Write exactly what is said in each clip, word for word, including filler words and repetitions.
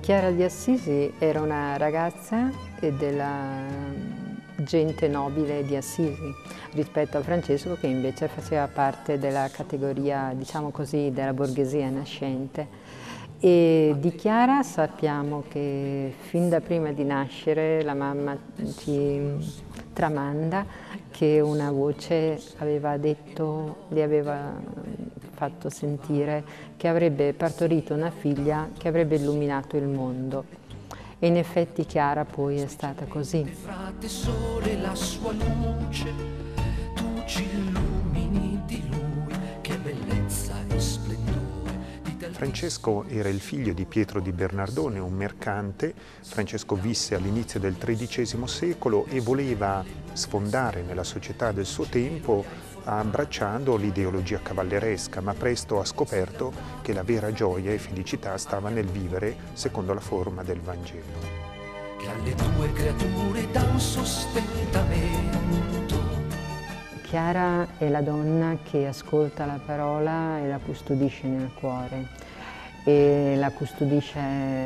Chiara di Assisi era una ragazza della gente nobile di Assisi, rispetto a Francesco che invece faceva parte della categoria, diciamo così, della borghesia nascente. E di Chiara sappiamo che fin da prima di nascere la mamma ci tramanda che una voce aveva detto, le aveva fatto sentire che avrebbe partorito una figlia che avrebbe illuminato il mondo. E in effetti Chiara poi è stata così. Frate sole la sua luce, tu ci illumini di lui, che bellezza e splendore. Francesco era il figlio di Pietro di Bernardone, un mercante. Francesco visse all'inizio del tredicesimo secolo e voleva sfondare nella società del suo tempo abbracciando l'ideologia cavalleresca, ma presto ha scoperto che la vera gioia e felicità stava nel vivere secondo la forma del Vangelo. Che alle tue creature dà un sostentamento. Chiara è la donna che ascolta la parola e la custodisce nel cuore e la custodisce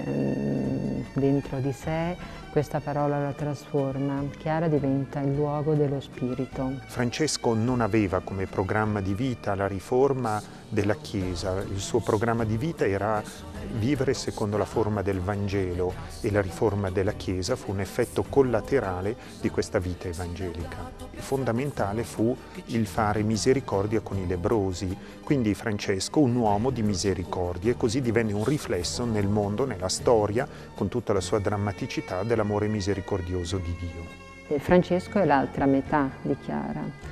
dentro di sé, questa parola la trasforma. Chiara diventa il luogo dello spirito. Francesco non aveva come programma di vita la riforma della Chiesa, il suo programma di vita era vivere secondo la forma del Vangelo e la riforma della Chiesa fu un effetto collaterale di questa vita evangelica. Fondamentale fu il fare misericordia con i lebbrosi, quindi Francesco un uomo di misericordia e così divenne un riflesso nel mondo, nella storia, con tutta la sua drammaticità dell'amore misericordioso di Dio. Francesco è l'altra metà di Chiara.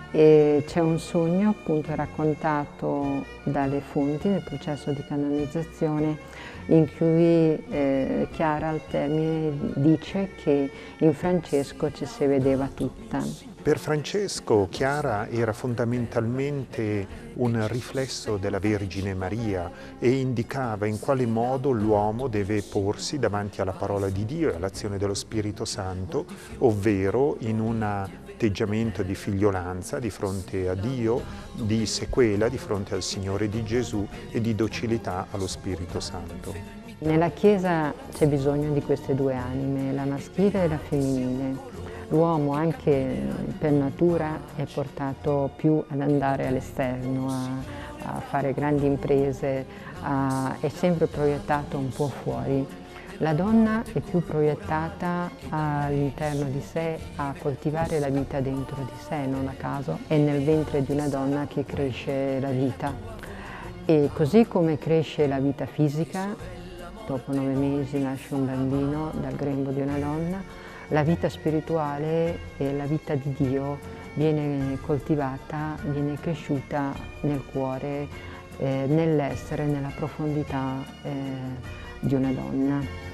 C'è un sogno appunto raccontato dalle fonti nel processo di canonizzazione in cui eh, Chiara al termine dice che in Francesco ci si vedeva tutta. Per Francesco Chiara era fondamentalmente un riflesso della Vergine Maria e indicava in quale modo l'uomo deve porsi davanti alla parola di Dio e all'azione dello Spirito Santo, ovvero in un atteggiamento di figliolanza di fronte a Dio, di sequela di fronte al Signore di Gesù e di docilità allo Spirito Santo. Nella Chiesa c'è bisogno di queste due anime, la maschile e la femminile. L'uomo anche per natura è portato più ad andare all'esterno, a, a fare grandi imprese, a, è sempre proiettato un po' fuori. La donna è più proiettata all'interno di sé, a coltivare la vita dentro di sé, non a caso. È nel ventre di una donna che cresce la vita. E così come cresce la vita fisica, dopo nove mesi nasce un bambino dal grembo di una donna, la vita spirituale e la vita di Dio viene coltivata, viene cresciuta nel cuore, eh, nell'essere, nella profondità eh, di una donna.